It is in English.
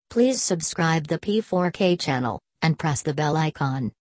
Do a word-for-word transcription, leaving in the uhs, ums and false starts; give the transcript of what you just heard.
Please subscribe the P four K channel, and press the bell icon.